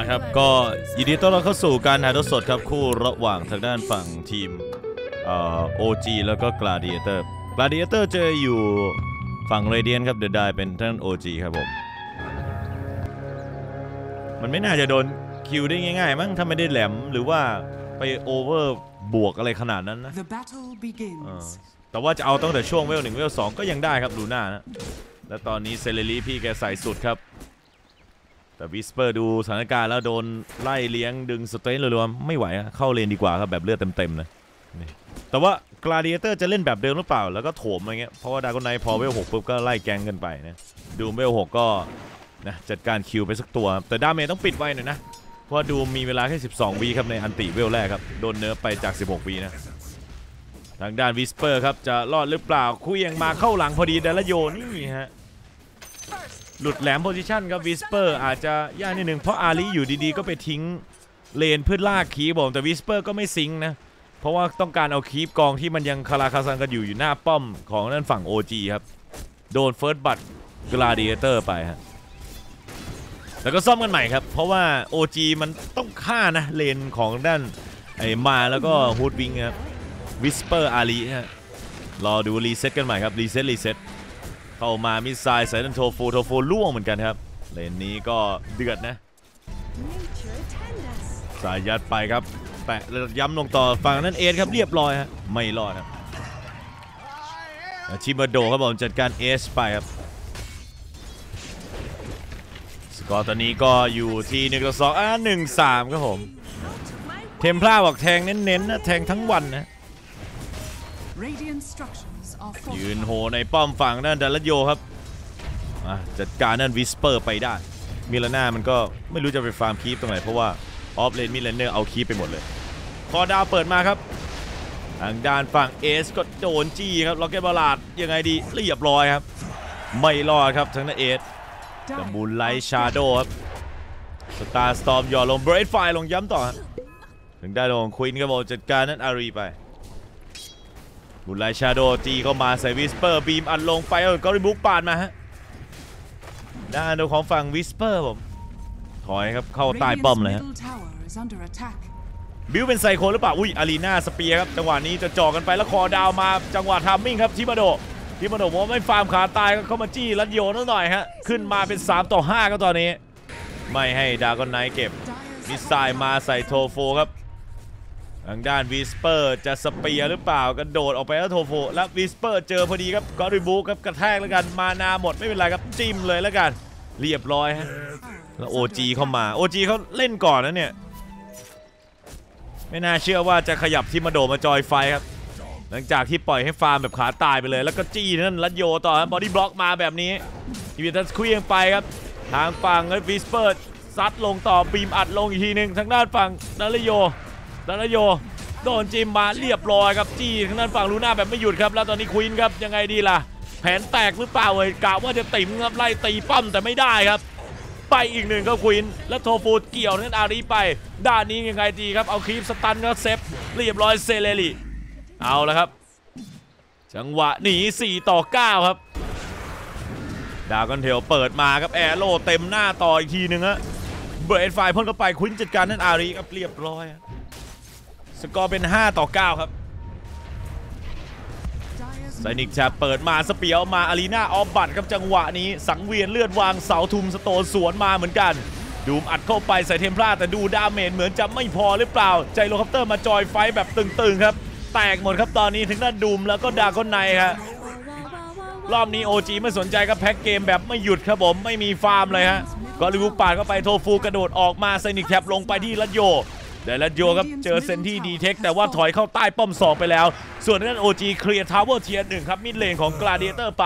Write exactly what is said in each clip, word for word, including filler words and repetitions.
ครับก็ยินดีต้อนรับเข้าสู่การถ่ายทอดสดครับคู่ระหว่างทางด้านฝั่งทีมเอ่อ โอ จี แล้วก็ Gladiator Gladiator เจออยู่ฝั่ง Radiant ครับ The Die เป็นท่าน โอ จี ครับผมมันไม่น่าจะโดนคิวได้ง่ายๆมั้งถ้าไม่ได้แหลมหรือว่าไปโอเวอร์บวกอะไรขนาดนั้นนะแต่ว่าจะเอาตั้งแต่ช่วงเวลหนึ่งเวลสองก็ยังได้ครับดูหน้านะและตอนนี้เซเลรีพี่แกใส่สุดครับแต่วิสเปอร์ดูสถานการณ์แล้วโดนไล่เลี้ยงดึงสเตนรัวๆไม่ไหวเข้าเลนดีกว่าครับแบบเลือดเต็มๆนะแต่ว่า Gladiator จะเล่นแบบเดิมหรือเปล่าแล้วก็โถมอะไรเงี้ยเพราะว่าดาร์กไนท์พอเวลหกปุ๊บก็ไล่แกงกันไปนะดูเวลหกก็นะจัดการคิวไปสักตัวแต่ดาเมจต้องปิดไว้หน่อยนะเพราะดูมีเวลาแค่สิบสองวีครับในอันติเวลแรกครับโดนเนิร์ฟไปจากสิบหกวีนะทางด้านวิสเปอร์ครับจะรอดหรือเปล่าคุยยังมาเข้าหลังพอดีเดลโยนี่ฮะหลุดแหลมโพซิชันครับวิสเปอร์อาจจะยากนิดนึงเพราะอาลีอยู่ดีๆก็ไปทิ้งเลนเพื่อลากคีบผมแต่วิสเปอร์ก็ไม่ซิงนะเพราะว่าต้องการเอาคีบกองที่มันยังคาราคาซังกันอยู่อยู่หน้าป้อมของด้านฝั่ง โอ จี ครับโดนเฟิร์สบัต Gladiator ไปฮะแล้วก็ซ่อมกันใหม่ครับเพราะว่า โอ จี มันต้องฆ่านะเลนของด้านไอ้มาแล้วก็ฮูดวิงครับวิสเปอร์อาลีฮะรอดูรีเซ็ตกันใหม่ครับรีเซ็ตรีเซ็ตเข้ามามิสไซล์ใส่ดันโทฟูโทฟูล่วงเหมือนกันครับเลนนี้ก็เดือดนะสายยัดไปครับแปะย้ำลงต่อฝั่งนั้นเอสครับเรียบร้อยฮะไม่รอดครับชิมาโดครับผมจัดการเอสไปครับสกอร์ตอนนี้ก็อยู่ที่หนึ่งต่อสองอ่ะหนึ่งสามครับผมเทมพลาบอกแทงเน้นๆนะแทงทั้งวันนะยืนโหในป้อมฝั่งด้านดัลโยครับจัดการนั่นวิสเปอร์ไปได้มิลาน่ามันก็ไม่รู้จะไปฟาร์มคีปตรงไหนเพราะว่าออฟเลนมิลเลนเนอร์เอาคีปไปหมดเลยคอดาวเปิดมาครับทางด้านฝั่งเอสก็โดนจี้ครับล็อกเก็ตบอลลาดยังไงดีเรียบร้อยครับไม่รอดครับทั้งนั้นเอสกับบูลไลท์ชาโดครับสตาร์สตอร์มย่อลงเบรดไฟลงย้ำต่อถึงได้ลงควินก็บอกจัดการนั้นอารีไปบูลไลท์ชาโดจีเข้ามาใส่วิสเปอร์บีมอัดลงไปเออกอริบุกปาดมาฮะด้านของฝั่งวิสเปอร์ผมถอยครับเข้าใต้ป้อมเลยฮะบิวเป็นไซโคหรือเปล่าอุ้ยอารีนาสเปียร์ครับจังหวะนี้จะจ่อกันไปแล้วคอดาวมาจังหวะทามมิ่งครับทิมาโดทิมาโดว่าไม่ฟาร์มขาตายก็เข้ามาจี้ลัดโยนหน่อยฮะขึ้นมาเป็นสามต่อห้าก็ตอนนี้ไม่ให้ดากอนไนท์เก็บมิสไซล์มาใส่โทโฟครับทางด้านวิสเปอร์จะสเปียร์หรือเปล่ากระโดดออกไปแล้วโทโฟแล้ววิสเปอร์เจอพอดีครับกอริบูครับกระแทกแล้วกันมานาหมดไม่เป็นไรครับจิ้มเลยแล้วกันเรียบร้อยฮะแล้ว โอ จี เข้ามา โอ จี เขาเล่นก่อนนะเนี่ยไม่น่าเชื่อว่าจะขยับที่มาโดมาจอยไฟครับหลังจากที่ปล่อยให้ฟาร์มแบบขาตายไปเลยแล้วก็จี้นั่นลัดโยต่อบอดี้บล็อกมาแบบนี้อีวิทัสคุยยังไปครับทางฝั่งวิสเปอร์ซัดลงต่อบีมอัดลงอีกทีหนึ่งทางด้านฝั่งดัลโยดัลโยโดนจิมมาเรียบร้อยครับจี้ทางด้านฝั่งลูน่าแบบไม่หยุดครับแล้วตอนนี้ควีนครับยังไงดีล่ะแผนแตกหรือเปล่าเอ่ยกะว่าจะติ่มครับไล่ตีป้อมแต่ไม่ได้ครับไปอีกหนึ่งครับควีนแล้วโทฟูเกี่ยวนั่นอารีไปด้านนี้ยังไงดีครับเอาคลิปสตันก็เซฟเรียบร้อยเซเลรีเอาแล้วครับจังหวะหนีสี่ต่อเก้าครับดาวกันเทลเปิดมาครับแอโร่เต็มหน้าต่ออีกทีหนึ่งฮะเบิร์ดไฟพ่นเข้าไปควีนจัดการนั่นอารีครับเรียบร้อยสกอร์เป็นห้าต่อเก้าครับไซนิกจะเปิดมาสเปียวมาอารีนาออฟบัตครับจังหวะนี้สังเวียนเลือดวางเสาทุมสโตนสวนมาเหมือนกันดูมอัดเข้าไปใส่เทมพลาแต่ดูดาเมจเหมือนจะไม่พอหรือเปล่าใจโลคัปเตอร์มาจอยไฟแบบตึงๆครับแตกหมดครับตอนนี้ถึงด้านดูมแล้วก็ดาก้อนไนครับรอบนี้ โอ จี ไม่สนใจครับแพ็กเกมแบบไม่หยุดครับผมไม่มีฟาร์มเลยฮะก็ลิบุกปาดเข้าไปโทฟูกระโดดออกมาไซนิกแท็บลงไปที่ลัดโยแต่ลัดโยครับเจอเซนที่ดีเทคแต่ว่าถอยเข้าใต้ป้อมสองไปแล้วส่วนนั้น โอ จี เคลียร์ทาวเวอร์เทียร์หนึ่งครับมิดเลนของ Gladiator ไป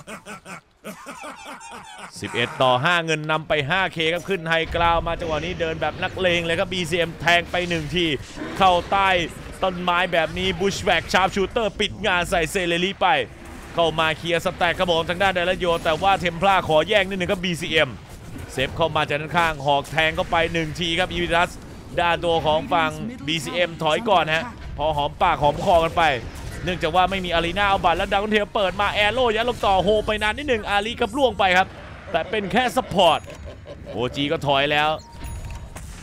สิบเอ็ดต่อห้าเงินนำไป ห้าเค ครับขึ้นไฮกราวมาจังหวะนี้เดินแบบนักเลงเลยครับ บี ซี เอ็ม แทงไปหนึ่งทีเข้าใต้ต้นไม้แบบนี้บุชแบกชาร์ปชูเตอร์ปิดงานใส่เซเลรีไปเข้ามาเคลียร์สแต็กครับผมทางด้านเดลโยแต่ว่าเทมพลาขอแย่งนิดหนึ่งครับ บี ซี เอ็ม เซฟเข้ามาจากด้านข้างหอกแทงเข้าไปหนึ่งทีครับอีวิทัสด้านตัวของฝั่ง บี ซี เอ็ม ถอยก่อนฮะพอหอมปากหอมคอกันไปเนื่องจากว่าไม่มีอารีนาเอาบัตรแล้วดาวน์เทลเปิดมาแอโร่ยัดลงต่อโฮไปนานนิดหนึ่งอารีกับล่วงไปครับแต่เป็นแค่ซัพพอร์ต โอ จี ก็ถอยแล้ว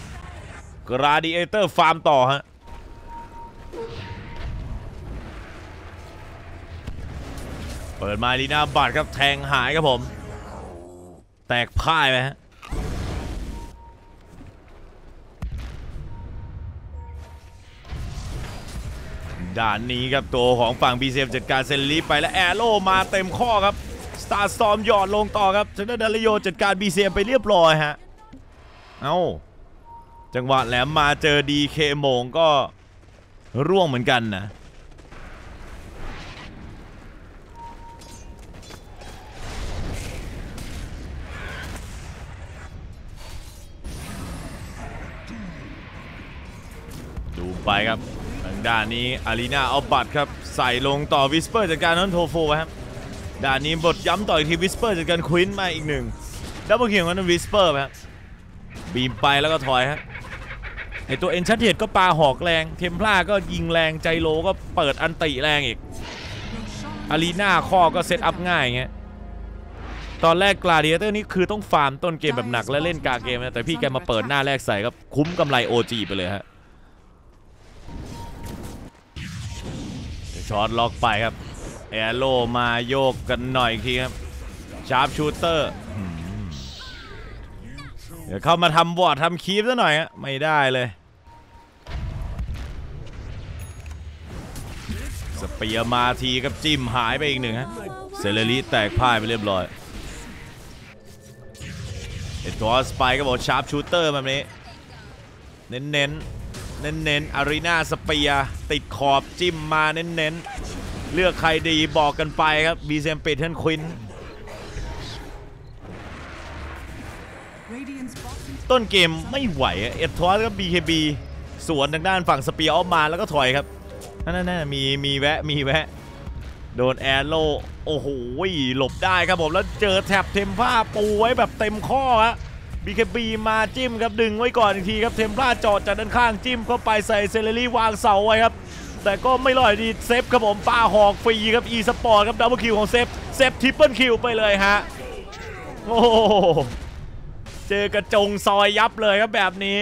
กราดิเอเตอร์ฟาร์มต่อฮะเปิดมาลีน่าบัตครับแทงหายครับผมแตกพ่ายไปฮะด่านนี้ครับตัวของฝั่ง บี ซี เอ็ม จัดการเซนลีไปและแอโร่มาเต็มข้อครับสตาร์สตอร์มหยอดลงต่อครับทางด้านดาริโยจัดการ บี ซี เอ็ม ไปเรียบร้อยฮะเอ้าจังหวะแหลมมาเจอ ดี เค โมงก็ร่วงเหมือนกันนะดูไปครับทางด้านนี้อารีนาเอาบัตรครับใส่ลงต่อวิสเปอร์จัดการนั้นโทโฟครับด้านนี้บทย้ำต่ออีกทีวิสเปอร์จัดการควินมาอีกหนึ่งดับเบิลคิวของนั้นวิสเปอร์ครับบีมไปแล้วก็ถอยครับไอตัวเอ็นชัดเทดก็ปาหอกแรงเทมพลาก็ยิงแรงใจโลก็เปิดอันติแรงอีกอารีนาข้อก็เซตอัพง่ายอย่างเงี้ยตอนแรกกลาดิเอเตอร์นี่คือต้องฟาร์มต้นเกมแบบหนักและเล่นกาเกมนะแต่พี่แกมาเปิดหน้าแรกใส่ก็คุ้มกำไร โอ จี ไปเลยฮะช็อตล็อกไปครับแอโร่มาโยกกันหน่อยอีกทีครับชาร์ปชูเตอร์เดี๋ยวเข้ามาทำวอร์ดทำคีฟซะหน่อยฮะไม่ได้เลยสเปียร์มาทีครับจิ้มหายไปอีกหนึ่งฮะเซเลรีแตกพ่ายไปเรียบร้อยเอ็ดวอร์สไปก็บอกชาร์ปชูเตอร์แบบนี้เน้นเน้นเน้นเน้นอารีนาสเปียร์ติดขอบจิ้มมาเน้นเน้นเลือกใครดีบอกกันไปครับบีเซมเปเทนควินต้นเกมไม่ไหวเอ็ดทอสก็ บี เค บี สวนทางด้านฝั่งสเปียร์ออกมาแล้วก็ถอยครับนั่นๆมีมีแวะมีแวะโดนแอโร่โอ้โหหลบได้ครับผมแล้วเจอแท็บเทมผ้าปูไว้แบบเต็มข้อฮะ บี เค บี มาจิ้มครับดึงไว้ก่อนอีกทีครับเทมพลาจอดจากด้านข้างจิ้มเข้าไปใส่เซเลรี่วางเสาไว้ครับแต่ก็ไม่รอดดีเซฟครับผมปาหอกฟรีครับอีสปอร์ตครับดับเบิลคิวของเซฟเซฟทริปเปิลคิวไปเลยฮะโอ้เจอกระจงซอยยับเลยครับแบบนี้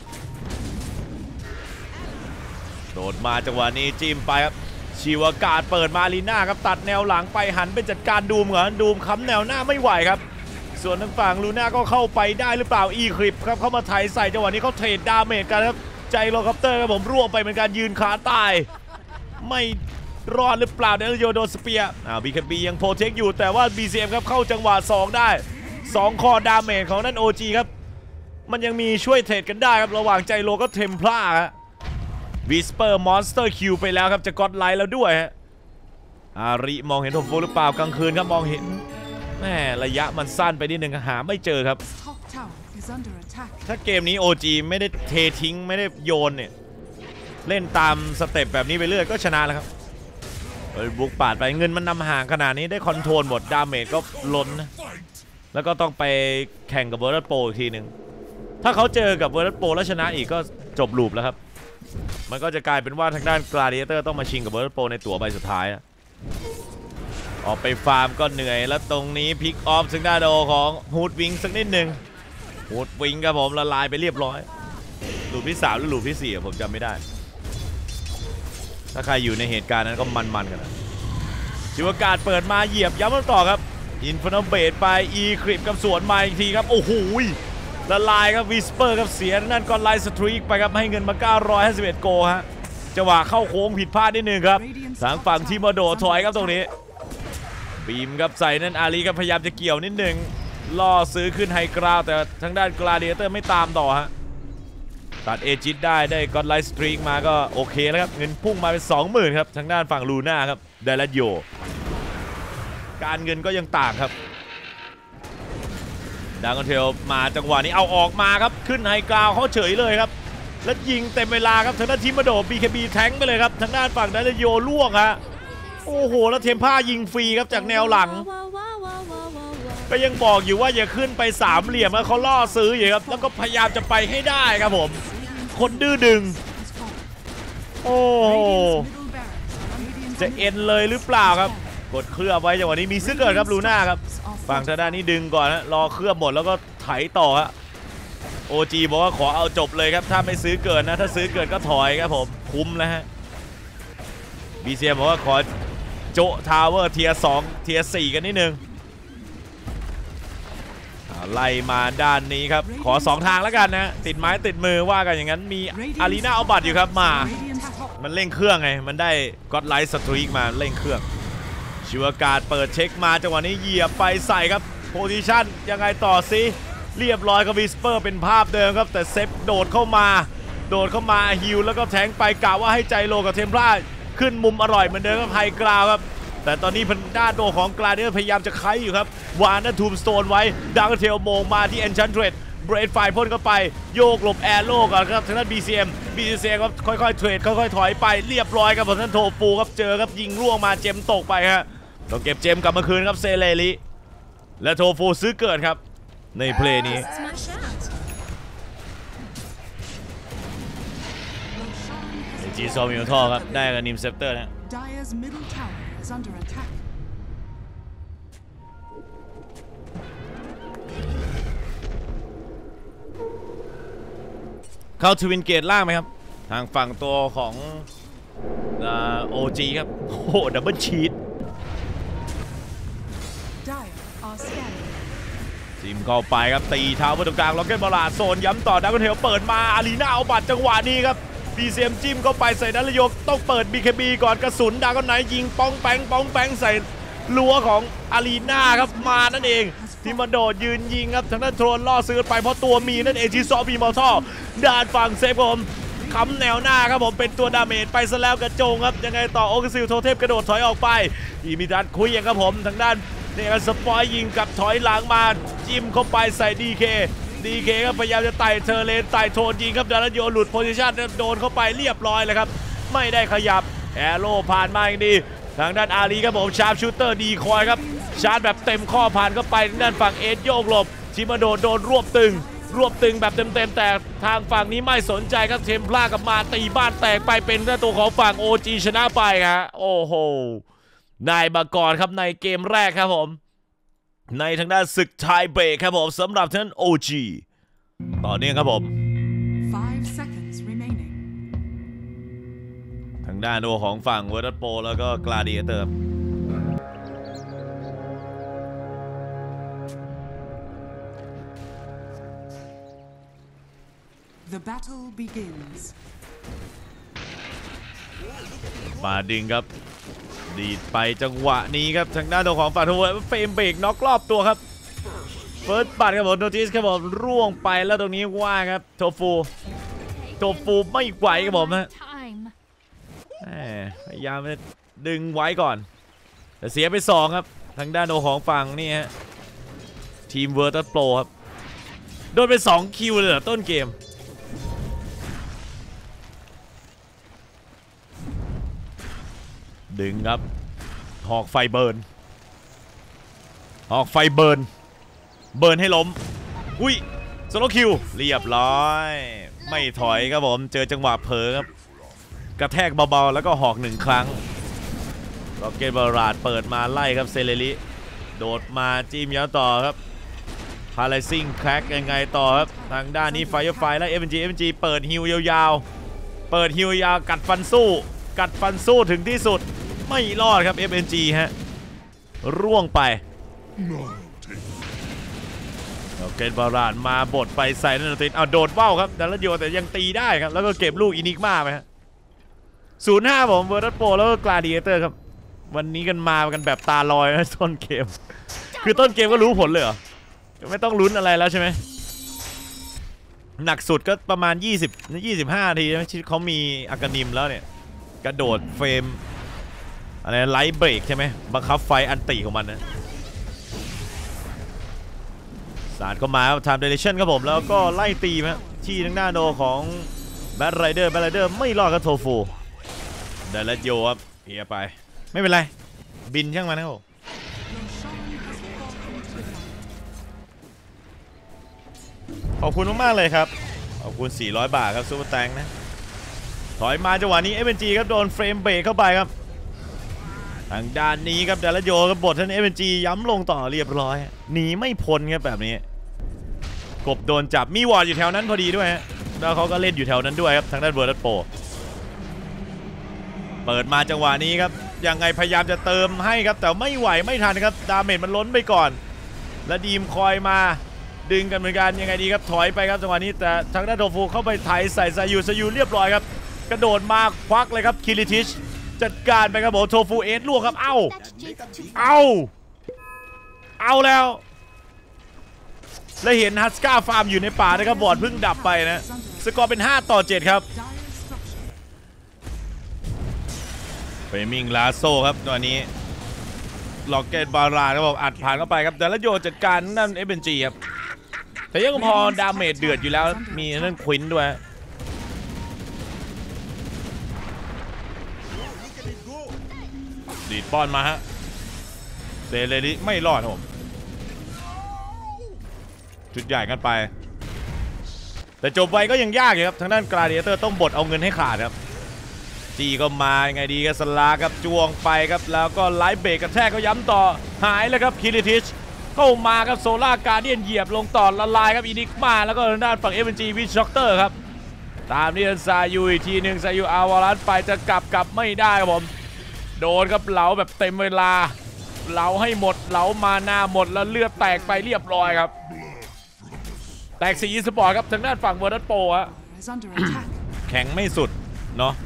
โดดมาจังหวะนี้จิ้มไปครับชีวากาศเปิดมาลีน่าครับตัดแนวหลังไปหันไปจัดการดูมเหรอดูมค้ำแนวหน้าไม่ไหวครับส่วนทางฝั่งลูน่าก็เข้าไปได้หรือเปล่าอีคลิปครับเข้ามาไถใส่จังหวะนี้เขาเทรดดาเมจกันครับใจโลคอปเตอร์ครับผมร่วงไปเป็นการยืนขาตายไม่รอดหรือเปล่าเดลโยโดสเปียอ่า บี เค บี ยังโปรเทคอยู่แต่ว่า บี ซี เอ็ม ครับเข้าจังหวะสองได้สองคอดาเมจของนั่น โอ จี ครับมันยังมีช่วยเทรดกันได้ครับระหว่างใจโลก็เทมพลาครับวิสเปอร์มอนสเตอร์คิวไปแล้วครับจะกดไลท์แล้วด้วยฮะอาริมองเห็นโทฟูหรือเปล่ากลางคืนครับมองเห็นแม่ระยะมันสั้นไปนิดนึงหาไม่เจอครับถ้าเกมนี้ โอ จี ไม่ได้เททิ้งไม่ได้โยนเนี่ยเล่นตามสเต็ปแบบนี้ไปเรื่อยก็ชนะแล้วครับบุกปาดไปเงินมันนำห่างขนาดนี้ได้คอนโทรลหมดดาเมจก็ล้นนะแล้วก็ต้องไปแข่งกับเวอร์ตโปรอีกทีหนึ่งถ้าเขาเจอกับเวอร์ตโปรแล้วชนะอีกก็จบลูปแล้วครับมันก็จะกลายเป็นว่าทางด้านกลาดิเอเตอร์ต้องมาชิงกับเวอร์ตโปรในตั๋วใบสุดท้ายออกไปฟาร์มก็เหนื่อยแล้วตรงนี้พิกออฟซึ่งด้านโดของฮูดวิงสักนิดหนึ่งฮูดวิงครับผมละลายไปเรียบร้อยลูปที่สามหรือลูปที่สี่ผมจำไม่ได้ถ้าใครอยู่ในเหตุการณ์นั้นก็มันๆกันนะจิวากาศเปิดมาเหยียบย้ำต่อครับอินฟนอมเบดไปอีคลิปกับสวนมาอีกทีครับโอ้โหละลายครับวิสเปอร์ครับเสียนั่นก็ไลน์สตรีกไปครับให้เงินมาเก้าร้อยห้าสิบเอ็ดโกฮะจังหวะเข้าโค้งผิดพลาดนิดนึงครับทางฝั่งทีมโดถอยครับตรงนี้บีมครับใส่นั่นอาลีครับพยายามจะเกี่ยวนิดนึงล่อซื้อขึ้นไฮกราวแต่ทางด้านกลาดิเอเตอร์ไม่ตามต่อฮะตัดเอจิตได้ได้ก็ไลน์สตรีกมาก็โอเคแล้วครับเงินพุ่งมาเป็น สองหมื่น ครับทางด้านฝั่งลูน่าครับเดลัดโยการเงินก็ยังต่างครับดังคอนเทลมาจังหวะนี้เอาออกมาครับขึ้นไฮกราวเขาเฉยเลยครับแล้วยิงเต็มเวลาครับทางด้านทีมโด บี เค บี แทงไปเลยครับทางด้านฝั่งเดลัดโยล่วงฮะโอ้โหแล้วเทมผ้ายิงฟรีครับจากแนวหลังก็ยังบอกอยู่ว่าอย่าขึ้นไปสามเหลี่ยมแล้วเขาล่อซื้ออยู่ครับแล้วก็พยายามจะไปให้ได้ครับผมคนดื้อดึงโอ้จะเอ็นเลยหรือเปล่าครับกดเคลือบไว้จังหวะนี้มีซึกเกิดครับลูน่าครับฝั่งทางด้านนี้ดึงก่อนนะรอเคลือบหมดแล้วก็ไถต่อฮะโอ จี บอกว่าขอเอาจบเลยครับถ้าไม่ซื้อเกินนะถ้าซื้อเกินก็ถอยครับผมคุ้มแล้วฮะ บี ซี เอ็ม บอกว่าขอโจทาวเวอร์เทียร์สองเทียร์สี่กันนิดนึงไล่มาด้านนี้ครับขอสองทางแล้วกันนะติดไม้ติดมือว่ากันอย่างนั้นมีอารีนาเอาบัตรอยู่ครับมามันเร่งเครื่องไงมันได้ก็อดไลท์สตรีกมาเร่งเครื่องชิวการเปิดเช็คมาจังหวะนี้เหยียบไปใส่ครับโพซิชั่นยังไงต่อซิเรียบร้อยกับวิสเปอร์เป็นภาพเดิมครับแต่เซฟโดดเข้ามาโดดเข้ามาฮิลแล้วก็แทงไปกะว่าให้ใจโลกับเทมพลาขึ้นมุมอร่อยเหมือนเดิมครับไฮกราวครับแต่ตอนนี้พันด้านโดของกลาเดียพยายามจะไขอยู่ครับวางนั่นทูมสโตนไว้ดังเทลโมงมาที่เอนชันเทรดเบรดไฟพ่นเข้าไปโยกหลบแอร์โลก่อนครับทางด้าน บี ซี เอ็ม บี ซี เอ็ม ครับค่อยๆเทรดค่อยๆถอยไปเรียบร้อยครับผมท่านโทฟูครับเจอครับยิงร่วงมาเจมตกไปฮะต้องเก็บเจมกลับมาคืนครับเซเลริและโทฟูซื้อเกิดครับในเพลย์นี้จีซอมิโอทอครับได้กับนิมเซปเตอร์นะเข้าทวินเกตล่างไหมครับทางฝั่งตัวของโอ จี ครับโอ้โหดับเบิลชีตทีมเข้าไปครับตีเท้าบนตรงกลางล็อกเก็ตบอลลาโซนย้ำต่อดักเทลเปิดมาอารีนาเอาบัตรจังหวะนี้ครับ บี ซี เอ็ม จิ้มเข้าไปใส่นันลยกต้องเปิด บี เค บี ก่อนกระสุนดาก้อนไหนยิงป้องแปงป้องแปงใส่รั้วของอารีนาครับมานั่นเองที่มาโดดยืนยิงครับทางด้านโทรนล่อซื้อไปเพราะตัวมีนั่นเองจีซอมีมอลท่อด้านฝั่งเซฟผมค้ำแนวหน้าครับผมเป็นตัวดาเมจไปซะแล้วกระโจงครับยังไงต่อโอกซิลโทเทพกระโดดถอยออกไปอีมิดันคุยยังครับผมทางด้านเนี่ยสปอยยิงกับถอยหลังมาจิ้มเข้าไปใส่ ดี เค ดี เค ก็พยายามจะไต่เทอร์เลนไต่โทนยิงครับดารันโยหลุดโพซิชันโดนเข้าไปเรียบร้อยเลยครับไม่ได้ขยับแอโร่ผ่านมาอย่างดีทางด้านอารีครับผมชาร์ปชูเตอร์ดีคอยครับชาร์จแบบเต็มข้อผ่านเข้าไปทางด้านฝั่งเอสโยกหลบชิมาโดโดนรวบตึงรวบตึงแบบเต็มๆแต่ทางฝั่งนี้ไม่สนใจครับเทมพลากับมาตีบ้านแตกไปเป็นตัวของฝั่ง โอ จี ชนะไปครับโอ้โหนายบากรครับในเกมแรกครับผมในทางด้านศึกไทเบรกครับผมสำหรับท่าน โอ จี ต่อเนื่องครับผมทางด้านโดของฝั่งเวอร์ตัสโปแล้วก็กลาดิเอเตอร์ The battle begins มาดึงครับดีดไปจังหวะนี้ครับทางด้านตัวของฝั่งทัวร์เฟรมเบรกน็อกรอบตัวครับเฟิร์สบัตครับผมโนติสครับผมร่วงไปแล้วตรงนี้ว่างครับโทฟูโทฟูไม่ไหวครับผมฮะพยายามจะดึงไว้ก่อนแต่เสียไปสองครับทางด้านโดของฝั่งนี่ฮะทีมเวอร์ตัสโปรครับโดนไปสองคิวเลยเหรอต้นเกมดึงครับหอกไฟเบิร์นหอกไฟเบิร์นเบิร์นให้ล้มอุ้ยโซโลคิวเรียบร้อยไม่ถอยครับผมเจอจังหวะเผลอครับกระแทกเบาๆแล้วก็หอกหนึ่งครั้งล็อกเก็ตบาราดเปิดมาไล่ครับเซเลริโดดมาจิ้มยาวต่อครับพาราซิงแคร็กยังไงต่อครับทางด้านนี้ไฟไฟแล้ว เอ็ม จี เอ็ม จี เปิดฮิวยาวๆเปิดฮิวยาวกัดฟันสู้กัดฟันสู้ถึงที่สุดไม่รอดครับ เอ็ม เอ็น จี ฮะร่วงไปล็อกเก็ตบาราดมาบดไปใส่นันตินเอาโดดว่าวครับแต่ละโยแต่ยังตีได้ครับแล้วก็เก็บลูกอินิกมาไปฮะศูนย์ห้าผมเวอร์ตัสโปแล้วก็กลาดิเอเตอร์ครับวันนี้กันมากันแบบตาลอยนะต้นเกมคือต้นเกมก็รู้ผลเลยเหรอไม่ต้องลุ้นอะไรแล้วใช่ไหมหนักสุดก็ประมาณยี่สิบ ยี่สิบห้านาทีนะที่เขามีอากานิมแล้วเนี่ยกระโดดเฟรมอะไรไลท์เบรกใช่ไหมบังคับไฟอันติของมันนะสาดเข้ามาครับไทม์เดเรชั่นครับผมแล้วก็ไล่ตีมาที่ทางหน้าโดของแบทไรเดอร์แบทไรเดอร์ไม่รอดกับโทฟูได้แล้วโยครับเฮียไปไม่เป็นไรบินช่างมันนะครับขอบคุณมากๆเลยครับขอบคุณสี่ร้อยบาทครับซูเปอร์แตงนะถอยมาจังหวะนี้ เอ็ม เอ็น จี ครับโดนเฟรมเบรกเข้าไปครับทางด้านนี้ครับดาราโยกับบทท่าน เอ็ม เอ็น จี ย้ำลงต่อเรียบร้อยหนีไม่พ้นครับแบบนี้กบโดนจับมีวอร์ดอยู่แถวนั้นพอดีด้วยฮะแล้วเขาก็เล่นอยู่แถวนั้นด้วยครับทางด้านเวอร์ดัตโปเปิดมาจังหวะนี้ครับยังไงพยายามจะเติมให้ครับแต่ไม่ไหวไม่ทันครับดาเมจมันล้นไปก่อนและดีมคอยมาดึงกันเหมือนกันยังไงดีครับถอยไปครับจังหวะนี้แต่ทางด้านโทฟูเข้าไปไถใส่ซายูซายูเรียบร้อยครับกระโดดมาควักเลยครับคิริทิชจัดการไปครับผมโทฟูเอสล่วงครับเอ้าเอ้าเอาแล้วและเห็นฮัสก้าฟาร์มอยู่ในป่านะครับบอร์ดเพิ่งดับไปนะสกอร์เป็นห้าต่อเจ็ดครับเฟมิงลาโซครับตัวนี้ล็อกเก็ตบาราครับผมอัดผ่านเข้าไปครับแต่ละโยจัดการนั่นเอฟเอ็นจีครับแต่ยังพอดาเมจเดือดอยู่แล้วมีนั่นควินด้วยดีดป้อนมาฮะเซเลริไม่รอดครับผมจุดใหญ่กันไปแต่จบไวก็ยังยากอยู่ครับทางด้านกราเดียเตอร์ต้องบดเอาเงินให้ขาดครับจีก็มายังไงดีก็สลาครับจวงไปครับแล้วก็ไลฟ์เบรกกระแทกเขาย้ำต่อหายแล้วครับคิริทิชเข้ามาครับโซล่าการเดียนเหยียบลงต่อละลายครับอินิกมาแล้วก็ทางด้านฝั่งเอฟเอ็นจีวิชช็อกเตอร์ครับตามนี่ซายูอีกทีหนึ่งซายูอาวารัสไปจะกลับกลับไม่ได้ครับผมโดนครับเหลาแบบเต็มเวลาเหลาให้หมดเหลามาหน้าหมดแล้วเลือดแตกไปเรียบร้อยครับแตกสีสปอร์ตครับทางด้านฝั่งเวอร์ดัตโปฮะแข็งไม่สุดเนาะ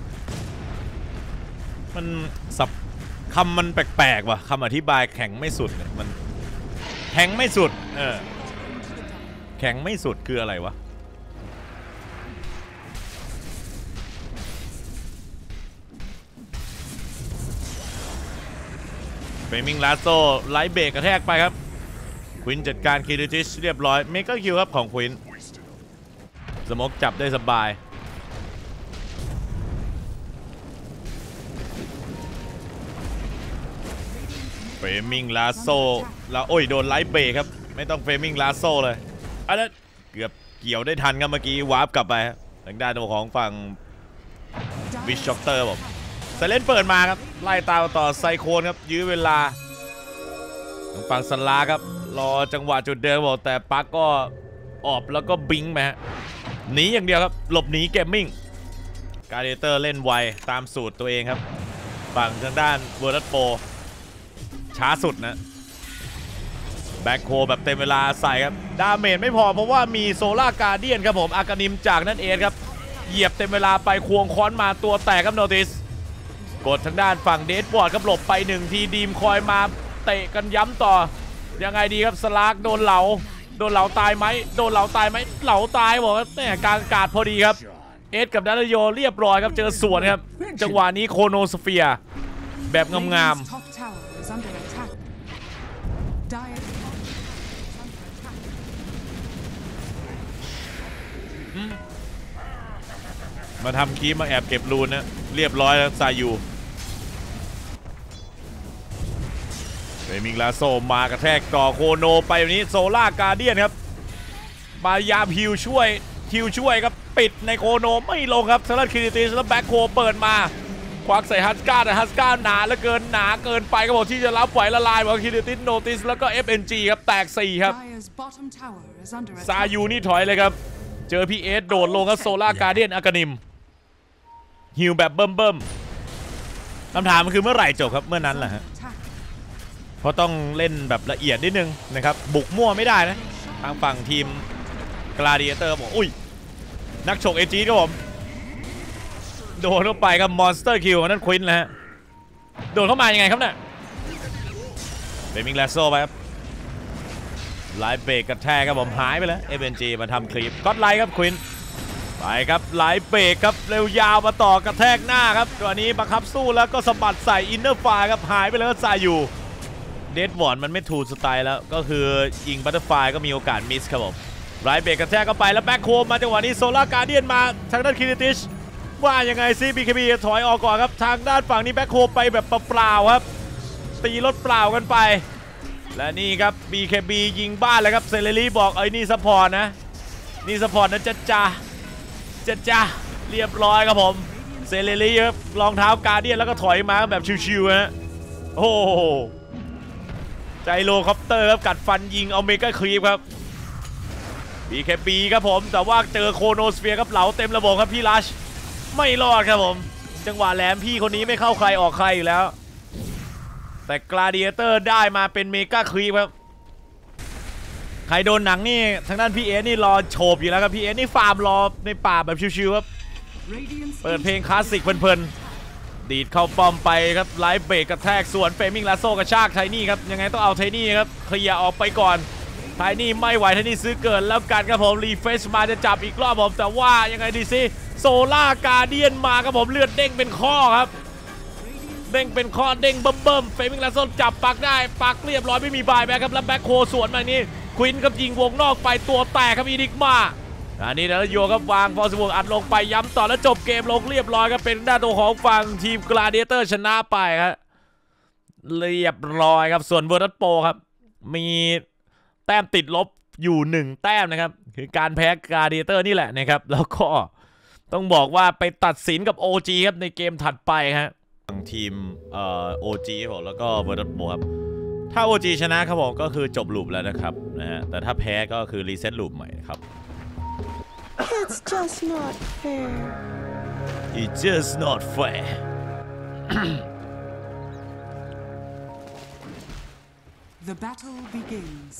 มันสับคำมันแปลกๆว่ะคำอธิบายแข็งไม่สุดเนี่ยมันแข็งไม่สุดเออแข็งไม่สุดคืออะไรวะเฟมิงลาโซไลท์เบรกกระแทกไปครับควินจัดการคิริทิชเรียบร้อยเมกะคิวครับของควินสโมกจับได้สบายเฟมิงลาโซแล้วโอ้ยโดนไลท์เบรกครับไม่ต้องเฟมิงลาโซเลยอันนั้นเกือบเกี่ยวได้ทันครับเมื่อกี้วาร์ปกลับไปทางด้านของฝั่งวิชช็อกเตอร์ผมไซเลนเปิดมาครับไล่ตามต่อไซโคนครับยื้อเวลาทางฝั่งสลาครับรอจังหวะจุดเดิมบอกแต่ปักก็ออบแล้วก็บิงมาฮะหนีอย่างเดียวครับหลบหนีเกมมิ่งการ์เดเตอร์เล่นไวตามสูตรตัวเองครับฝั่งทางด้านเวอร์ดัตโปช้าสุดนะแบ็คโคแบบเต็มเวลาใส่ครับดาเมจไม่พอเพราะว่ามีโซล่าการเดียนครับผมอากานิมจากนั่นเองครับเหยียบเต็มเวลาไปควงค้อนมาตัวแตกครับโนติสกดทางด้านฝั่งเดดบอร์ดครับหลบไปหนึ่งทีดีมคอยมาเตะกันย้ำต่อยังไงดีครับสลากโดนเหลาโดนเหลาตายไหมโดนเหลาตายไหมเหลาตายบอกว่าแม่กลางอากาศพอดีครับเอสกับดัลโยเรียบร้อยครับเจอสวนครับจังหวะนี้โคโนสเฟียร์แบบงามๆมาทำคีมาแอบเก็บรูนนะเรียบร้อยแล้วซายูเฟมิงลาโซมากระแทกต่อโคโนไปแบบนี้โซล่าการเดียนครับพยายามฮิวช่วยฮิวช่วยครับปิดในโคโนไม่ลงครับสลัดคิริติสแล้วแบ็คโคเปิดมาควักใส่ฮัสก้าแต่ฮัสก้าหนาเหลือเกินหนาเกินไปก็บอกที่จะรับไหวละลายบอกคิริติสโนติสแล้วก็ เอฟ เอ็น จี ครับแตกสี่ครับซายูนี่ถอยเลยครับเจอพี่เอสโดดลงกับโซล่าการเดียนอากานิมฮิวแบบเบิ่มเบิ่มคำถามมันคือเมื่อไหร่จบครับเมื่อนั้นแหละฮะเพราะต้องเล่นแบบละเอียดนิดนึงนะครับบุกมั่วไม่ได้นะทางฝั่งทีมกลาดิเอเตอร์บอกอุ้ยนักฉกเอจีครับผมโดนเข้าไปครับมอนสเตอร์คิวนั่นควินนะฮะโดนเข้ามายังไงครับเนี่ยเบมิงลาโซไปครับไลฟ์เบรกกระแทกครับผมหายไปแล้ว เอฟ เอ็น จี มาทำคลิปก็ไลฟ์ครับควินไปครับไลฟ์เบรกครับเร็วยาวมาต่อกระแทกหน้าครับตัวนี้บังคับสู้แล้วก็สะบัดใส่อินเนอร์ไฟครับหายไปแล้วซายูเดดวอร์ดมันไม่ถูกสไตล์แล้วก็คือยิงบัตเตอร์ไฟก็มีโอกาสมิสครับผมไลฟ์เบรกกระแทกเข้าไปแล้วแบ็คโคมมาจังหวะนี้โซล่าการเดียนมาทางด้านคิริติชว่ายังไงซี บี เค บี ถอยออกก่อนครับทางด้านฝั่งนี้แบ็คโคมไปแบบเปล่าๆครับตีรถเปล่ากันไปและนี่ครับ บี เค บี ยิงบ้านเลยครับเซเลรีบอกไอ้นี่ซัพพอร์ตนะนี่ซัพพอร์ตนะจ๊ะจ้าจ๊ะจ้าเรียบร้อยครับผมเซเลรีครับรองเท้าการเดียนแล้วก็ถอยมาแบบชิวๆฮะโอ้โหใจโลคอปเตอร์ครับกัดฟันยิงเอาเมกาครีปครับบี เค บี ครับผมแต่ว่าเจอโคโนสเฟียร์ครับเหลาเต็มระบบครับพี่ลัชไม่รอดครับผมจังหวะแหลมพี่คนนี้ไม่เข้าใครออกใครอยู่แล้วแต่กลาดิเอเตอร์ได้มาเป็นเมกาครีปครับใครโดนหนังนี่ทางด้านพี่เอสนี่รอโฉบอยู่แล้วครับพี่เอสนี่ฟาร์มรอในป่าแบบชิวๆครับเปิดเพลงคลาสสิกเพลินๆดีดเข้าป้อมไปครับไลฟ์เบรกกระแทกสวนเฟมิงลาโซกระชากไทนี่ครับยังไงต้องเอาไทนี่ครับเคลียร์ออกไปก่อนไทนี่ไม่ไหวไทนี่ซื้อเกินแล้วกันครับผมรีเฟชมาจะจับอีกรอบผมแต่ว่ายังไงดีซิโซล่าการเดียนมาครับผมเลือดเด้งเป็นข้อครับเด้งเป็นข้อเด้งเบิ่มๆเฟมิงลาโซจับปักได้ปักเรียบร้อยไม่มีบายแบ็คครับแล้วแบ็คโคสวนมานี้ควินครับยิงวงนอกไปตัวแตกครับอีดิกมาอันนี้แล้วโยครับวางฟอร์สบวกอัดลงไปย้ำต่อแล้วจบเกมลงเรียบร้อยครับเป็นหน้าตัวของฝั่งทีมกลาดิเอเตอร์ชนะไปครับเรียบร้อยครับส่วนเวอร์ตัสโปครับมีแต้มติดลบอยู่หนึ่งแต้มนะครับคือการแพ้กลาดิเอเตอร์นี่แหละนะครับแล้วก็ต้องบอกว่าไปตัดสินกับ โอ จี ครับในเกมถัดไปครับทางทีมเอ่อ โอ จี ผมแล้วก็เวอร์ตัสโปครับถ้า โอ จี ชนะครับผมก็คือจบลูปแล้วนะครับนะฮะแต่ถ้าแพ้ก็คือรีเซ็ตลูปใหม่ครับ It's just not fair. It's just not fair. The battle begins.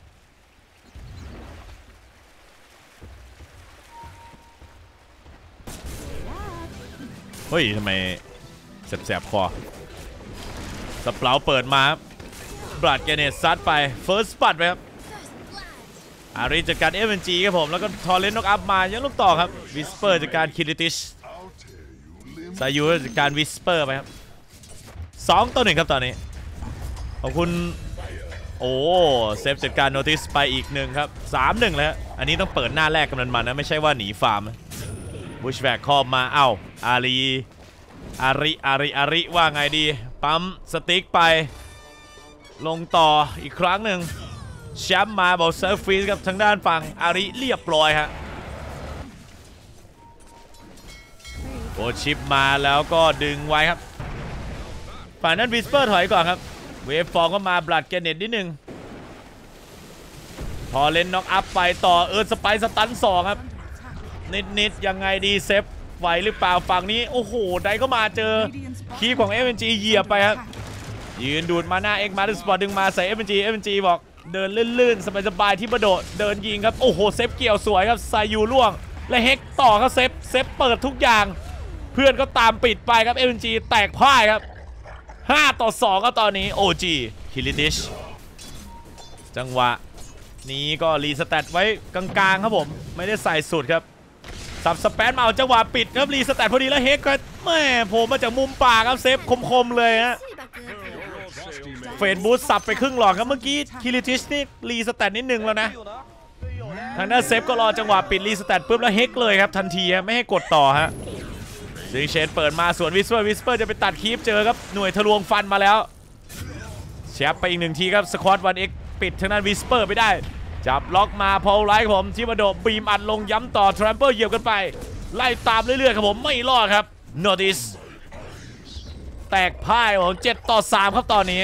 เฮ้ยทำไมแสบๆคอสเปล่าเปิดมาบลัดแกเนตซัดไปเฟิร์สปัดไปครับอารีจัดการเอเวนจีครับผมแล้วก็ทอร์เรนต์น็อกอัพมายังลูกต่อครับวิสเปอร์จัดการคิริติชซายูจัดการวิสเปอร์ไปครับสองต่อหนึ่งครับตอนนี้ขอบคุณโอ้เซฟจัดการโนติสไปอีกหนึ่งครับสามหนึ่งแล้วอันนี้ต้องเปิดหน้าแรกกำลังมันนะไม่ใช่ว่าหนีฟาร์มบุชแบกคอบมาเอ้าอารีอาริอาริอาริว่าไงดีปั๊มสติ๊กไปลงต่ออีกครั้งหนึ่งแชมป์มาบอกเซิร์ฟฟีสกับทางด้านฝั่งอาริเรียบร้อยฮะโกชิปมาแล้วก็ดึงไว้ครับฝั่งนั้นวิสเปอร์ถอยก่อนครับเวฟฟองก็มาบลัดแกเน็ตนิดนึงพอเล่นน็อกอัพไปต่อเออสไปสตันสองครับนิดๆยังไงดีเซฟไหวหรือเปล่าฝั่งนี้โอ้โหได้ก็มาเจอคีย์ของ เอฟ เอ็น จี เหยียบไปครับยืนดูดมาหน้าเอ็กมาดึสปอร์ตดึงมาใส่ เอฟ เอ็น จี เอฟ เอ็น จี บอกเดินลื่นๆสบายๆที่ประโดดเดินยิงครับโอ้โหเซฟเกี่ยวสวยครับไซยูล่วงและเฮกต่อครับเซฟเซฟเปิดทุกอย่างเพื่อนก็ตามปิดไปครับ เอฟ เอ็น จี แตกพ่ายครับห้าต่อสองครับตอนนี้ โอ จี คิริติชจังหวะนี้ก็รีสแตทไว้กลางๆครับผมไม่ได้ใส่สุดครับสับสแปนมาเอาจังหวะปิดครับรีสแตทพอดีแล้วเฮกก็แม่โผล่มาจากมุมป่าครับเซฟคมๆเลยฮะเฟดบูสสับไปครึ่งหลอดครับเมื่อกี้คิริติชนี่รีสแตทนิดนึงแล้วนะทางด้านเซฟก็รอจังหวะปิดรีสแตทปุ๊บแล้วเฮกเลยครับทันทีไม่ให้กดต่อฮะซิงเชนเปิดมาส่วนวิสเปอร์วิสเปอร์จะไปตัดคีฟเจอครับหน่วยทะลวงฟันมาแล้วแชปไปอีกหนึ่งทีครับสควอตวันเอ็กปิดทางด้านวิสเปอร์ไปได้จับล็อกมาพอลไลท์ผมที่มาโดดบีมอัดลงย้ำต่อทรัมเปอร์เหยียบกันไปไล่ตามเรื่อยๆครับผมไม่รอดครับโนติสแตกพ่ายผมเจ็ดต่อสามครับตอนนี้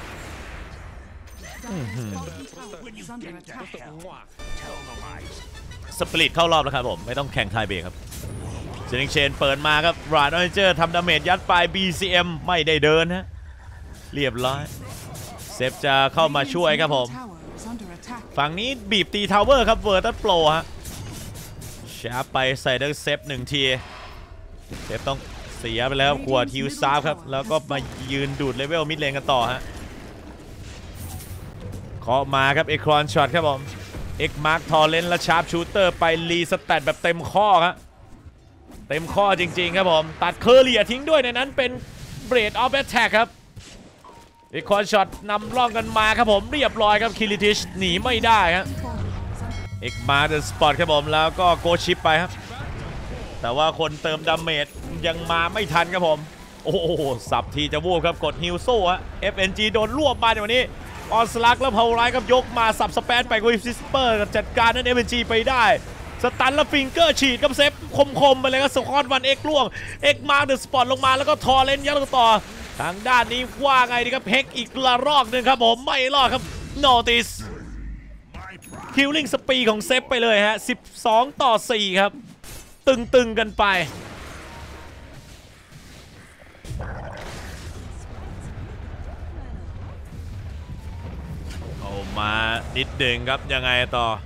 สปริตเข้ารอบแล้วครับผมไม่ต้องแข่งไทยเบรกครับเจนิงเชนเปิดมาครับราดอเจอร์ทำดาเมจยัดไป บี ซี เอ็ม ไม่ได้เดินฮะเรียบร้อยเซฟจะเข้ามาช่วยครับผมฝั่งนี้บีบตีทาวเวอร์ครับเวอร์ตัสโปรฮะชาร์ปไปใส่ดักเซฟหนึ่งทีเซฟต้องเสียไปแล้วขวดฮิวซาฟครับแล้วก็มายืนดูดเลเวลมิดเลนกันต่อฮะเคาะมาครับเอ็กครอนช็อตครับผมเอ็กมาร์คทอร์เรนต์และชาร์ปชูเตอร์ไปรีสแตทแบบเต็มข้อครับเต็มข้อจริงๆครับผมตัดเคอร์เลียทิ้งด้วยในนั้นเป็นเบรดออฟแอตแทกครับอีกคอนช็อตนำร่องกันมาครับผมเรียบร้อยครับคิริติชหนีไม่ได้ครับเอ็กมาเดนสปอร์ตครับผมแล้วก็โกชิปไปครับแต่ว่าคนเติมดาเมจยังมาไม่ทันครับผมโอ้โหสับทีจะวูบครับกดฮิลโซ่ฮะ เอฟ เอ็น จี โดนรวบมาในวันนี้ออนสลักแล้วพาวไรครับยกมาสับสแปนไปกับวิสเปอร์จัดการนั้น เอฟ เอ็น จี ไปได้สตันและฟิงเกอร์ฉีดกับเซฟคมๆไปเลยครับสควอตวันเอ็กล่วงเอ็กมาเดนสปอร์ตลงมาแล้วก็ทอร์เรนต์ยัดต่อทางด้านนี้ว่าไงดีครับเฮกอีกระรอกหนึ่งครับผมไม่รอดครับโนติสคิลลิ่งสปีของเซฟไปเลยฮะสิบสองต่อสี่ครับตึงๆกันไปเอามานิดเดึงครับยังไงต่อ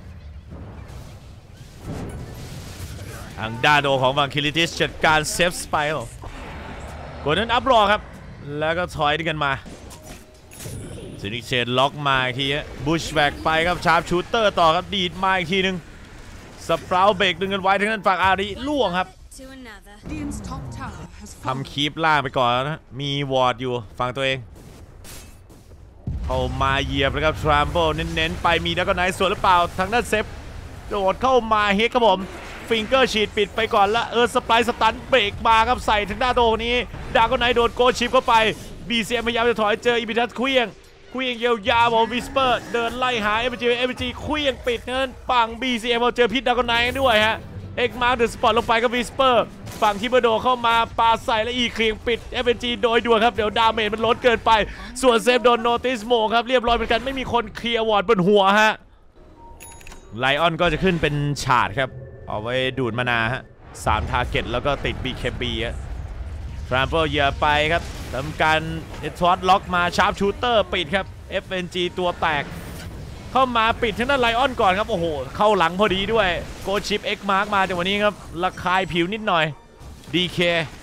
ทางด้านโดของฝั่งคิริติสจัดการเซฟสไปร์กดนั้นอัพรอครับแล้วก็ถอยกันมาซินิกเชนล็อกมาอีกทีบูชแบกไปครับชาร์ปชูเตอร์ต่อครับดีดมาอีกทีนึงสเปราเบรกดึงกันไว้ทั้งนั้นฝั่งอาริล่วงครับ Radiant's top tower has ทำ fallen. คีปล่างไปก่อนนะมีวอร์ดอยู่ฝั่งตัวเองเข้ามาเหยียบแล้วครับทรัมเบิลเน้นๆไปมีแล้วก็ไนท์สวนหรือเปล่าทางด้านเซฟโดดเข้ามาเฮกครับผมฟิงเกอร์ฉีดปิดไปก่อนแล้วเออสไปร์สตันเบรกมาครับใส่ทางด้านโดนี้ดาก็ไนท์โดนโกชิปเข้าไปบีเซียพยายามจะถอยเจออิบิทัสเควียงเควียงเยียวยาบอกวิสเปอร์เดินไล่หาเอฟจีเอฟจีเควียงปิดเงินฝั่งบีซีเอ็มเอาเจอพิษดาก็ไนท์ด้วยฮะเอ็กมาร์เดอะสปอร์ตลงไปกับวิสเปอร์ฝั่งทิเบโดเข้ามาปาใส่และอีเคลียงปิด เอฟ เอ็น จี โดยด่วนครับเดี๋ยวดาเมจมันล้นเกินไปส่วนเซฟโดนโนติสโมครับเรียบร้อยเหมือนกันไม่มีคนเคลียร์วอร์ดบนหัวฮะไลออนก็จะขึ้นเป็นฉาดครับเอาไว้ดูดมานาฮะสามทาร์เก็ตแล้วก็ติด บี เค บี ฮะทรัมเปิลเหยียบไปครับทำการเอทวอตล็อกมาชาร์ปชูเตอร์ปิดครับ เอฟ เอ็น จี ตัวแตกเข้ามาปิดทั้งด้านไลออนก่อนครับโอ้โหเข้าหลังพอดีด้วยโกชิปเอ็กมาร์กมาจากวันนี้ครับระคายผิวนิดหน่อย ดี เค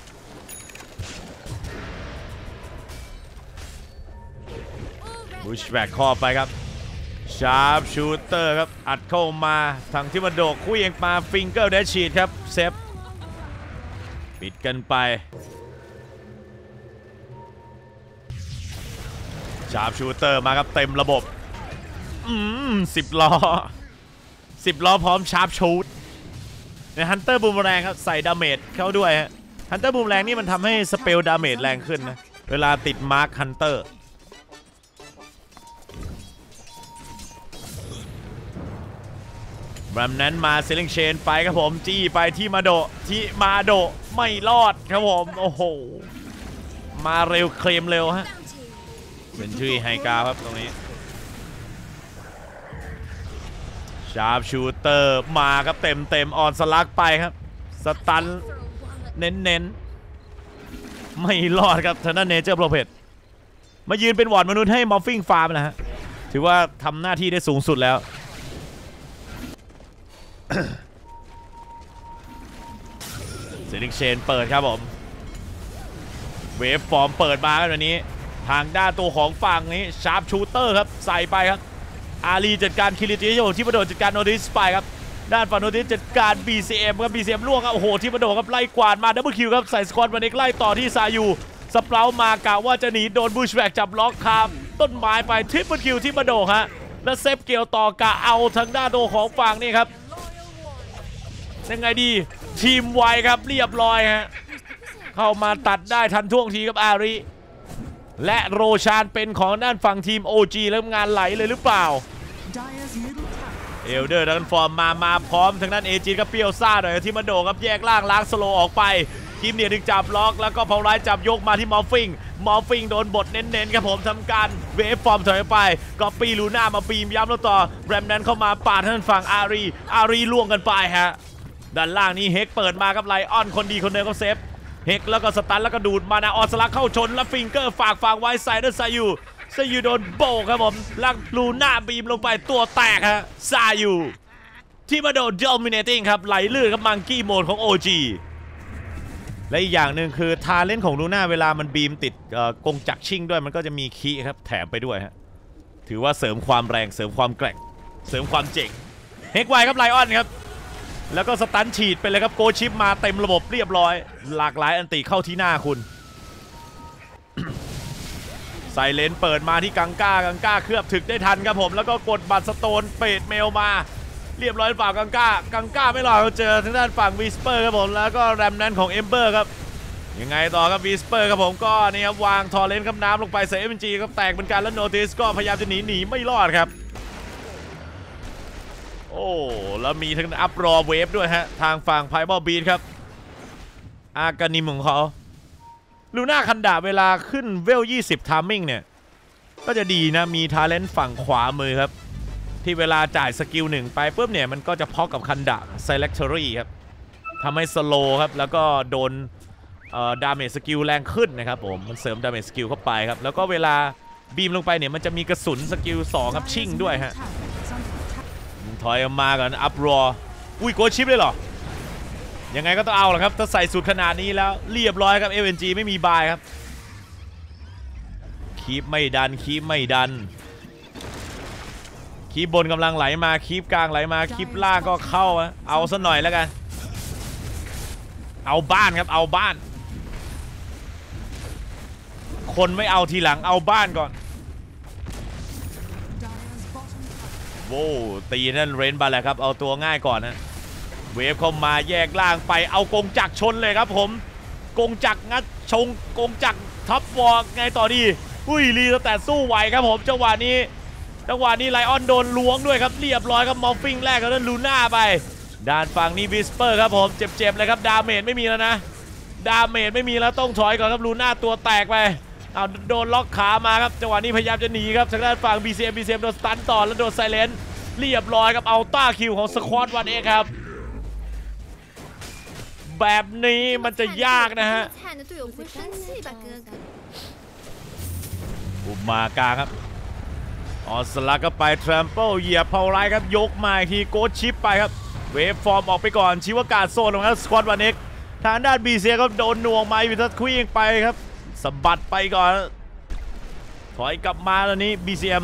บูชแบกข้อไปครับชาร์ปชูเตอร์ครับอัดเข้ามาทางที่มาโดกคุยเองมาฟิงเกอร์เดชชีดครับเซฟปิดกันไปชาร์ปชูเตอร์มาครับเต็มระบบอืมสิบล้อสิบล้อพร้อมชาร์ปชูตในฮันเตอร์บูมแรงครับใส่ดาเมจเข้าด้วยฮะฮันเตอร์บูมแรงนี่มันทำให้สเปลดาเมจแรงขึ้นนะเวลาติดมาร์คฮันเตอร์แบมนั้นมาเซลิงเชนไปครับผมจี้ไปที่มาโดที่มาโดไม่รอดครับผมโอ้โหมาเร็วเคลมเร็วฮะเซนชุยไฮกาครับตรงนี้ชาร์ปชูเตอร์มาครับเต็มเต็มออนสลักไปครับสตันเน้นเน้นไม่รอดครับทางด้านเนเจอร์โปรเพดมายืนเป็นวอร์ดมนุษย์ให้มอฟฟิงฟาร์มนะฮะถือว่าทำหน้าที่ได้สูงสุดแล้วเซนิกเชนเปิดครับผมเวฟฟอร์มเปิดมาครับวันนี้ทางด้านตัวของฝั่งนี้ชาร์ปชูเตอร์ครับใส่ไปครับอารีจัดการคิริจิโยที่มาโดดจัดการโนติสไปครับด้านฝั่งโนติสจัดการ บี ซี เอ็ม ครับ บี ซี เอ็ม ล่วงครับโอ้โหที่มาโดดครับไล่กวาดมาดับเบิลคิวครับใส่สควอตวันนี้ไล่ต่อที่ซายูสเปรามากะว่าจะหนีโดนบูชแบกจับล็อกคามต้นไม้ไปทริปเปิลคิวที่มาโดดฮะแล้วเซฟเกี่ยวต่อกะเอาทางด้านโดของฝั่งนี่ครับยังไงดีทีมไวครับเรียบร้อยฮะเข้ามาตัดได้ทันท่วงทีกับอาริและโรชานเป็นของด้านฝั่งทีม โอ จี แล้วงานไหลเลยหรือเปล่า Dire's middle tower เอลเดอร์ดันฟอร์มมามาพร้อมทางด้านเอจีก็เปรี้ยวซ่าหน่อยที่มาโดครับแยกล่างล้างสโลออกไปทีมเนี่ยดึงจับล็อกแล้วก็พาวไลท์จับยกมาที่มอฟฟิงมอฟฟิงโดนบทเน้นๆครับผมทำการเวฟฟอร์มถอยไปก็ปีลูน่ามาปีมย้ำแล้วต่อแรมนั้นเข้ามาปาดทางฝั่งอารีอารีล่วงกันไปฮะด้านล่างนี้เฮกเปิดมาครับไลออนคนดีคนเดิมก็เซฟเฮกแล้วก็สตันแล้วก็ดูดมานาออสลักเข้าชนแล้วฟิงเกอร์ฝากฝากไว้ไซเดอร์ซายูซายูโดนโบกครับผมลักลูน่าบีมลงไปตัวแตกฮะซายูที่มาโดนดอมิเนติ้งครับไหลลื่นครับมังกี้โหมดของ โอ จี และอีกอย่างหนึ่งคือทาเลนต์ของลูน่าเวลามันบีมติดกงจักรชิ่งด้วยมันก็จะมีคีย์ครับแถมไปด้วยฮะถือว่าเสริมความแรงเสริมความแกร่งเสริมความเจ๋งเฮกไวครับไลออนครับแล้วก็สตันฉีดไปเลยครับโกชิปมาเต็มระบบเรียบร้อยหลากหลายอันติเข้าที่หน้าคุณ ไซเลนเปิดมาที่กังก้ากังก้าเคลือบถึกได้ทันครับผมแล้วก็กดบัตรสโตนเปดเมลมาเรียบร้อยเปล่ากังก้ากังก้าไม่รอเราเจอทางด้านฝั่งวิสเปอร์ครับผมแล้วก็แรมนั้นของเอมเบอร์ครับยังไงต่อครับวิสเปอร์ครับผมก็นี่ครับวางทอร์เรนต์ครับน้ำลงไปใส่ เอฟ เอ็น จี ครับแตกเหมือนกันแล้วโนติสก็พยายามจะหนีหนีไม่รอดครับโอ้แล้วมีทั้งอัพรอเวฟด้วยฮะทางฝั่งไพบอลบีทครับอากานิมของเขาลูน่าคันดาเวลาขึ้นเวลยี่สิบทามมิ่งเนี่ยก็จะดีนะมีทาเลนต์ฝั่งขวามือครับทที่เวลาจ่ายสกิลหนึ่งไปปุ๊บเนี่ยมันก็จะพอกกับคันดะ Selectory ครับทำให้สโลครับแล้วก็โดนดาเมจสกิลแรงขึ้นนะครับผมมันเสริมดาเมจสกิลเข้าไปครับแล้วก็เวลาบีมลงไปเนี่ยมันจะมีกระสุนสกิลสองครับชิ่งด้วยฮะถอยออกมาก่อนอัพรออุ้ยโกชิปเลยเหรอยังไงก็ต้องเอาแหละครับถ้าใส่สุดขนาดนี้แล้วเรียบร้อยครับ เอ เอ็น จี ไม่มีบายครับคีปไม่ดันคีปไม่ดันคีบบนกำลังไหลมาคีบกลางไหลมาคีบล่างก็เข้าเอาซะหน่อยแล้วกันเอาบ้านครับเอาบ้านคนไม่เอาทีหลังเอาบ้านก่อนโว้ตีนั่นเรนบาแหละครับเอาตัวง่ายก่อนนะเวฟเข้ามาแยกล่างไปเอากงจักรชนเลยครับผมกงจักรงัดชงกงจักรท็อปวอร์ไงต่อดีอุ้ยรีแต่สู้ไหวครับผมจังหวะนี้จังหวะนี้ไลออนโดนล้วงด้วยครับเรียบร้อยครับมอฟฟิงแรกกับนั่นลูน่าไปด้านฝั่งนี้วิสเปอร์ครับผมเจ็บๆเลยครับดาเมจไม่มีแล้วนะดาเมจไม่มีแล้วต้องถอยก่อนครับลูน่าตัวแตกไปเอาโดนล็อกขามาครับจังหวะนี้พยายามจะหนีครับทางด้านฝั่ง บี ซี เอ็ม บี ซี เอ็ม โดนสตันต่อแล้วโดนไซเลนเรียบร้อยครับเอาต้าคิวของสควอตวันเอกครับแบบนี้มันจะยากนะฮะอุมากาครับออสลักก็ไปทรัมเปิลเหยียบเผาไรครับยกมาอีกทีโกดชิปไปครับเวฟฟอร์มออกไปก่อนชิวากาโซนลงครับสควอตวันเอกทางด้านบีเซียก็โดนหน่วงมาอยู่ทัดคุยเองไปครับสะบัดไปก่อนถอยกลับมาแล้วนี้ บี ซี เอ็ม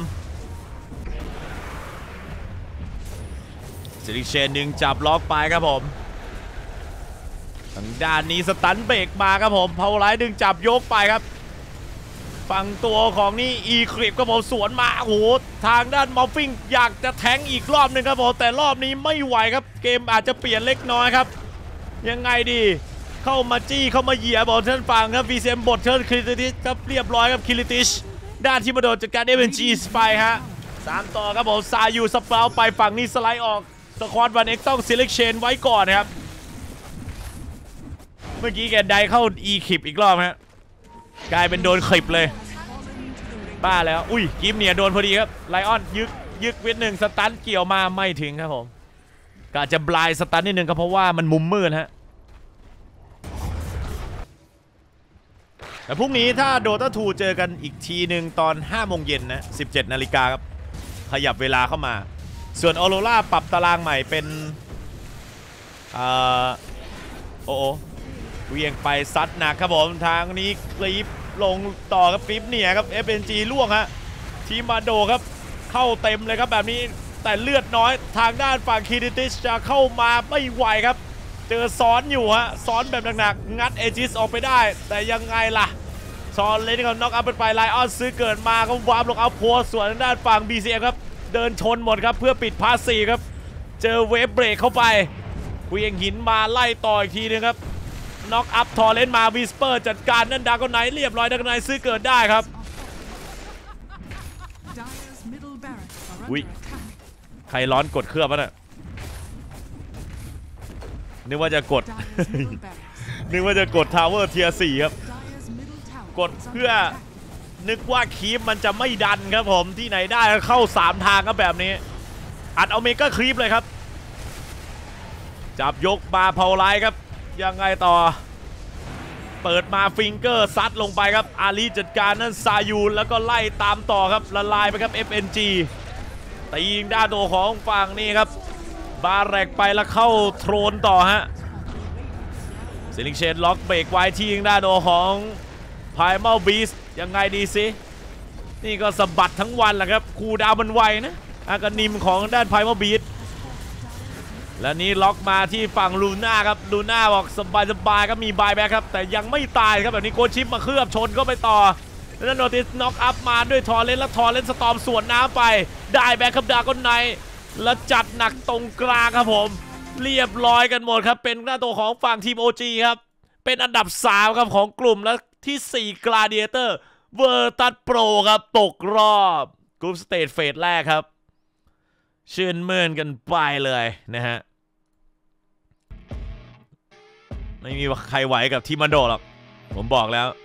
ซิลิเชนหนึ่งจับล็อกไปครับผมทางด้านนี้สตันเบรกมาครับผมเผาไรดึงจับยกไปครับฝั่งตัวของนี่อีคลิปก็ผมสวนมาโอ้โหทางด้านมอฟฟิงอยากจะแทงอีกรอบหนึ่งครับผมแต่รอบนี้ไม่ไหวครับเกมอาจจะเปลี่ยนเล็กน้อยครับยังไงดีเข้ามาจี้เข้ามาเหยียบบอกท่านฟังครับ วี ซี เอ็ม บทเชิญคิริติชครับเรียบร้อยครับคิริติชด้านที่มาโดนจัดการ เอ เอ็น จี ไปฮะสามต่อครับผมซายูสเปาไปฝั่งนี้สไลด์ออกสควอตวันเอ็กต้องซิลิเชนไว้ก่อนนะครับเมื่อกี้แกได้เข้าอีคลิปอีกรอบฮะกลายเป็นโดนคลิปเลยบ้าแล้วอุ้ยกิฟเนี่ยโดนพอดีครับไลออนยึกยึกวิดหนึ่งสตันเกี่ยวมาไม่ถึงครับผมก็จะบลายสตันนิดนึงก็เพราะว่ามันมุมมืดฮะแต่พรุ่งนี้ถ้าโดต้าทูเจอกันอีกทีหนึ่งตอนห้าโมงเย็นนะสิบเจ็ดนาฬิกาครับขยับเวลาเข้ามาส่วนออโรราปรับตารางใหม่เป็นอ่าโอ้โหเวียงไปซัดหนักครับผมทางนี้คลิปลงต่อครับคลิปเนี่ยครับ เอฟ เอ็น จี ล่วงฮะทีมมาโดครับเข้าเต็มเลยครับแบบนี้แต่เลือดน้อยทางด้านฝั่งคิริติชจะเข้ามาไม่ไหวครับเจอซ้อนอยู่ฮะซ้อนแบบหนักๆงัดเอจิสออกไปได้แต่ยังไงล่ะซ้อนเลยนี่ก็น็อกอัพไปไลออนซื้อเกิดมาก็วาร์ปลงเอาโพสส่วนทางด้านฝั่ง บี ซี เอ็ม ครับเดินชนหมดครับเพื่อปิดพาสซีครับเจอเวฟเบรกเข้าไปเวียงหินมาไล่ต่ออีกทีนึงครับน็อกอัพทอร์เรนมาวิสเปอร์จัดการนั่นดาร์กไนท์เรียบร้อยดาร์กไนท์ซื้อเกิดได้ครับอุ้ยใครร้อนกดเครื่องป่ะเนี่ยนึกว่าจะกด นึกว่าจะกดทาวเวอร์เทียร์สี่ครับกดเพื่อนึกว่าคีปมันจะไม่ดันครับผมที่ไหนได้เข้าสามทางครับแบบนี้อัดเอาเมกาคีปเลยครับจับยกมาเผาไลครับยังไงต่อเปิดมาฟิงเกอร์ซัดลงไปครับอาลีจัดการนั่นซายูแล้วก็ไล่ตามต่อครับละลายไปครับ เอฟ เอ็น จี ตียิงด้านตัวของฝั่งนี้ครับบาแรกไปแล้วเข้าโทรนต่อฮะซิลิงเชนล็อกเบรกไว้ที่ยิงด้านตัวของไพเมลบีสยังไงดีสินี่ก็สะบัดทั้งวันแหละครับคูดาวมันไวนะอากานิมของด้านไพเมลบีสและนี้ล็อกมาที่ฝั่งลูน่าครับลูน่าบอกสบายสบายครับมีบายแบ็คครับแต่ยังไม่ตายครับแบบนี้โกชิปมาเคลือบชนก็ไปต่อแล้วโนติสน็อกอัพมาด้วยทอร์เรนและทอร์เรนสตอมสวนน้ำไปได้แบ็คครับดาก้อนไนแล้วจัดหนักตรงกลางครับผมเรียบร้อยกันหมดครับเป็นหน้าตัวของฝั่งทีม โอ จี ครับเป็นอันดับสามครับของกลุ่มและที่สี่กลาดิเอเตอร์เวอร์ตัดโปรครับตกรอบกรุ๊ปสเตจเฟสแรกครับชื่นมื่นกันไปเลยนะฮะไม่มีใครไหวกับทีมมันโดหรอกผมบอกแล้ว